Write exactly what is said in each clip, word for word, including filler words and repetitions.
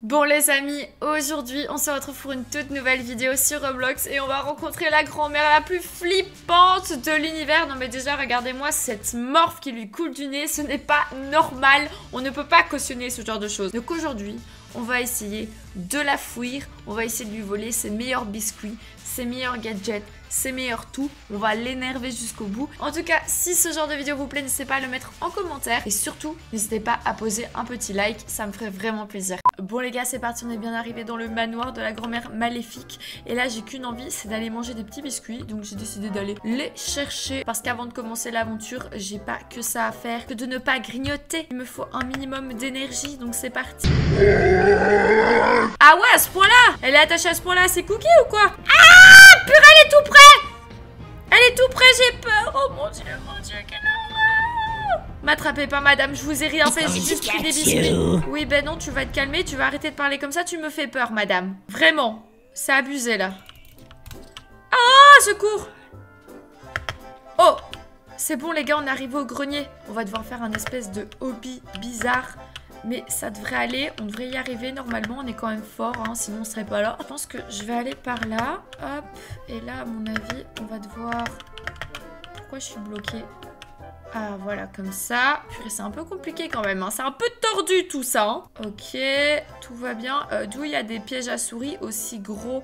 Bon les amis, aujourd'hui on se retrouve pour une toute nouvelle vidéo sur Roblox et on va rencontrer la grand-mère la plus flippante de l'univers. Non mais déjà regardez-moi cette morphe qui lui coule du nez, ce n'est pas normal, on ne peut pas cautionner ce genre de choses. Donc aujourd'hui on va essayer de la fuir, on va essayer de lui voler ses meilleurs biscuits, ses meilleurs gadgets, ses meilleurs tout, on va l'énerver jusqu'au bout. En tout cas, si ce genre de vidéo vous plaît, n'hésitez pas à le mettre en commentaire et surtout, n'hésitez pas à poser un petit like, ça me ferait vraiment plaisir. Bon les gars, c'est parti, on est bien arrivé dans le manoir de la grand-mère maléfique et là j'ai qu'une envie, c'est d'aller manger des petits biscuits, donc j'ai décidé d'aller les chercher parce qu'avant de commencer l'aventure, j'ai pas que ça à faire que de ne pas grignoter. Il me faut un minimum d'énergie, donc c'est parti. Ah ouais, à ce point-là, elle est attachée à ce point-là, c'est Cookie ou quoi? Ah purée, elle est tout près. Elle est tout près, j'ai peur. Oh mon dieu, mon dieu, quelle horreur. M'attrapez pas madame, je vous ai rien fait, j'ai juste pris des biscuits. Oui ben non, tu vas te calmer, tu vas arrêter de parler comme ça, tu me fais peur madame. Vraiment, c'est abusé là. Ah, secours. Oh, c'est bon les gars, on est arrivé au grenier. On va devoir faire un espèce de hobby bizarre. Mais ça devrait aller, on devrait y arriver normalement, on est quand même fort, hein, sinon on serait pas là. Je pense que je vais aller par là, hop, et là à mon avis, on va devoir... Pourquoi je suis bloquée? Ah voilà, comme ça. Purée, c'est un peu compliqué quand même, hein. C'est un peu tordu tout ça. Hein. Ok, tout va bien. Euh, D'où il y a des pièges à souris aussi gros.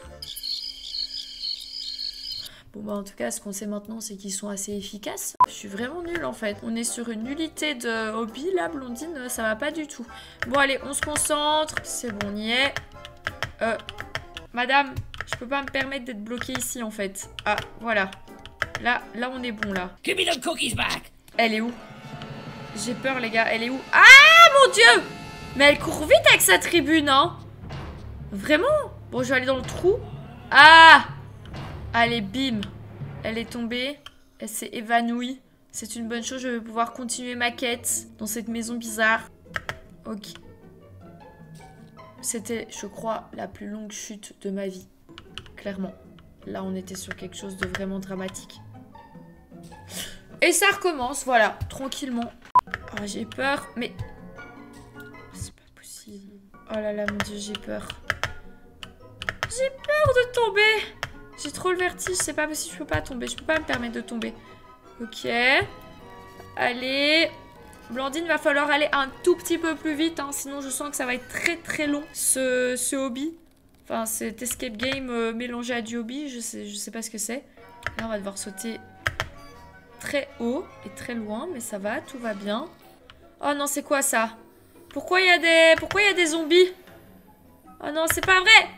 Bon bah en tout cas ce qu'on sait maintenant c'est qu'ils sont assez efficaces. Je suis vraiment nulle en fait. On est sur une nullité de hobby là Blondine, ça va pas du tout. Bon allez on se concentre. C'est bon on y est. Euh, Madame, je peux pas me permettre d'être bloquée ici en fait. Ah voilà. Là, là on est bon là. Give me the cookies back. Elle est où? J'ai peur les gars, elle est où? Ah mon dieu. Mais elle court vite avec sa tribune hein. Vraiment? Bon je vais aller dans le trou. Ah. Allez, bim. Elle est tombée. Elle s'est évanouie. C'est une bonne chose. Je vais pouvoir continuer ma quête dans cette maison bizarre. Ok. C'était, je crois, la plus longue chute de ma vie. Clairement. Là, on était sur quelque chose de vraiment dramatique. Et ça recommence, voilà. Tranquillement. Oh, j'ai peur. Mais... c'est pas possible. Oh là là, mon dieu, j'ai peur. J'ai peur de tomber. J'ai trop le vertige, c'est pas possible, je peux pas tomber, je peux pas me permettre de tomber. Ok. Allez. Blandine, va falloir aller un tout petit peu plus vite, hein, sinon je sens que ça va être très très long, ce, ce hobby. Enfin, cet escape game euh, mélangé à du hobby, je sais, je sais pas ce que c'est. Là, on va devoir sauter très haut et très loin, mais ça va, tout va bien. Oh non, c'est quoi ça? Pourquoi il y a des... Pourquoi il y a des zombies? Oh non, c'est pas vrai.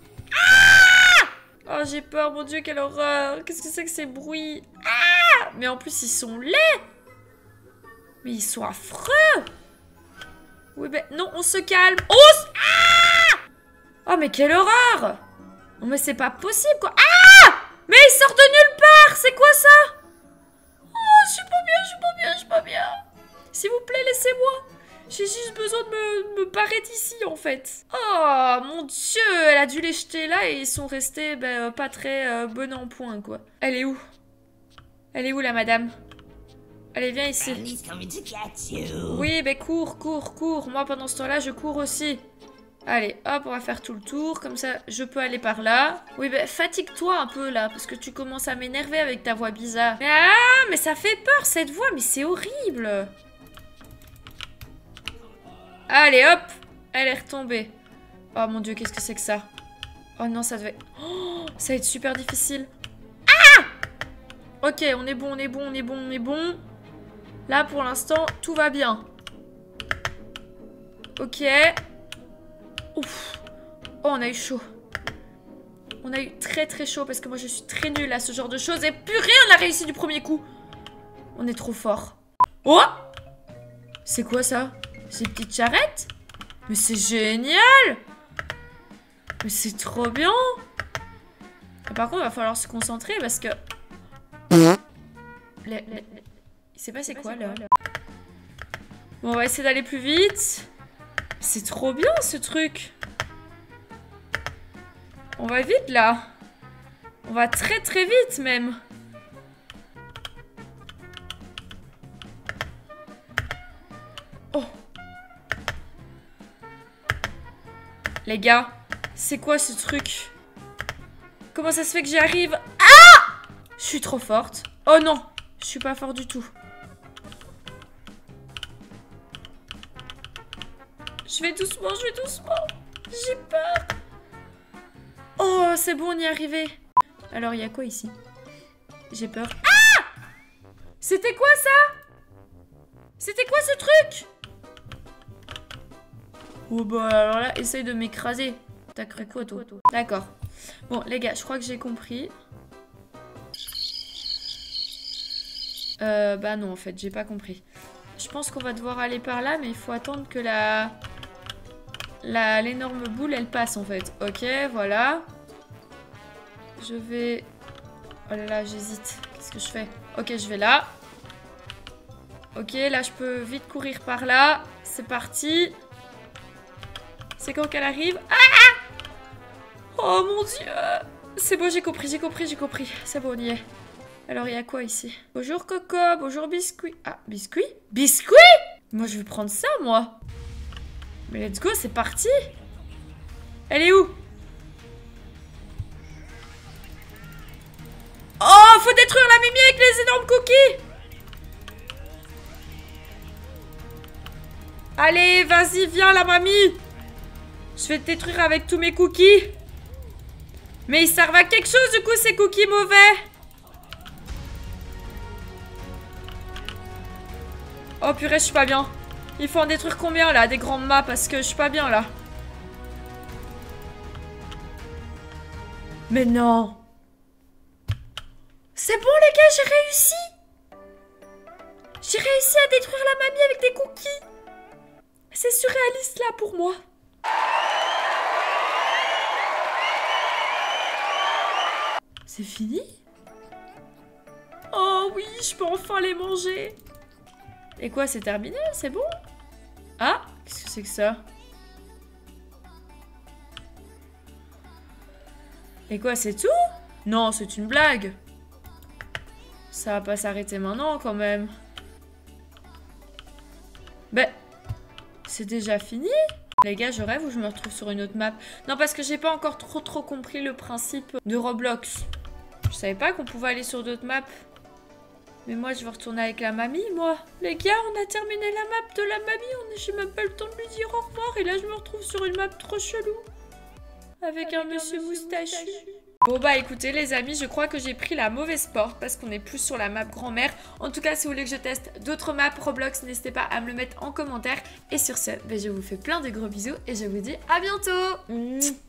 Oh, j'ai peur, mon dieu, quelle horreur. Qu'est-ce que c'est que ces bruits? Ah! Mais en plus, ils sont laids. Mais ils sont affreux. Oui, ben non, on se calme. Oh! Ah! Oh, mais quelle horreur. Non, mais c'est pas possible, quoi. Ah! Mais ils sortent de nulle part. C'est quoi ça? Oh, je suis pas bien, je suis pas bien, je suis pas bien. S'il vous plaît, laissez-moi. J'ai juste besoin de me, me barrer d'ici, en fait. Oh, mon dieu, elle a dû les jeter là et ils sont restés ben, pas très euh, bonnes en point, quoi. Elle est où? Elle est où, la madame? Allez, viens ici. Oui, ben cours, cours, cours. Moi, pendant ce temps-là, je cours aussi. Allez, hop, on va faire tout le tour. Comme ça, je peux aller par là. Oui, ben fatigue-toi un peu, là, parce que tu commences à m'énerver avec ta voix bizarre. Mais, ah, mais ça fait peur, cette voix, mais c'est horrible. Allez, hop! Elle est retombée. Oh mon dieu, qu'est-ce que c'est que ça? Oh non, ça devait... Oh, ça va être super difficile. Ah! Ok, on est bon, on est bon, on est bon, on est bon. Là, pour l'instant, tout va bien. Ok. Ouf. Oh, on a eu chaud. On a eu très très chaud parce que moi, je suis très nulle à ce genre de choses. Et purée, on a réussi du premier coup. On est trop fort. Oh! C'est quoi ça? Ces petites charrettes? Mais c'est génial! Mais c'est trop bien! Et par contre, il va falloir se concentrer parce que... Le, le, le... Il s'est passé quoi, là? Bon, on va essayer d'aller plus vite. C'est trop bien, ce truc! On va vite, là! On va très très vite, même! Les gars, c'est quoi ce truc? Comment ça se fait que j'y arrive? Ah! Je suis trop forte. Oh non, je suis pas fort du tout. Je vais doucement, je vais doucement. J'ai peur. Oh, c'est bon, on y est arrivé. Alors, il y a quoi ici? J'ai peur. Ah! C'était quoi ça? C'était quoi ce truc? Oh bah alors là, essaye de m'écraser. T'as cru quoi toi? D'accord. Bon, les gars, je crois que j'ai compris. Euh, bah non, en fait, j'ai pas compris. Je pense qu'on va devoir aller par là, mais il faut attendre que la... la l'énorme boule, elle passe, en fait. Ok, voilà. Je vais... Oh là là, j'hésite. Qu'est-ce que je fais? Ok, je vais là. Ok, là, je peux vite courir par là. C'est parti. C'est quand qu'elle arrive? Ah! Oh mon dieu! C'est bon, j'ai compris, j'ai compris, j'ai compris. C'est bon, on y est. Alors, il y a quoi ici? Bonjour Coco, bonjour Biscuit. Ah, Biscuit? Biscuit? Moi, je vais prendre ça, moi. Mais let's go, c'est parti. Elle est où? Oh, faut détruire la Mimi avec les énormes cookies. Allez, vas-y, viens la mamie. Je vais te détruire avec tous mes cookies. Mais ils servent à quelque chose du coup ces cookies mauvais. Oh purée, je suis pas bien. Il faut en détruire combien là? Des grands mâts parce que je suis pas bien là. Mais non. C'est bon les gars, j'ai réussi. J'ai réussi à détruire la mamie avec des cookies. C'est surréaliste là pour moi. C'est fini? Oh oui, je peux enfin les manger. Et quoi, c'est terminé? C'est bon? Ah, qu'est-ce que c'est que ça? Et quoi, c'est tout? Non, c'est une blague. Ça va pas s'arrêter maintenant quand même. Ben, c'est déjà fini? Les gars, je rêve ou je me retrouve sur une autre map? Non, parce que j'ai pas encore trop trop compris le principe de Roblox. Je savais pas qu'on pouvait aller sur d'autres maps. Mais moi, je vais retourner avec la mamie, moi. Les gars, on a terminé la map de la mamie. J'ai même pas le temps de lui dire au revoir. Et là, je me retrouve sur une map trop chelou. Avec, avec un, un monsieur moustachu. Bon bah écoutez les amis, je crois que j'ai pris la mauvaise porte parce qu'on est plus sur la map grand-mère. En tout cas, si vous voulez que je teste d'autres maps Roblox, n'hésitez pas à me le mettre en commentaire. Et sur ce, bah, je vous fais plein de gros bisous et je vous dis à bientôt. Mmh.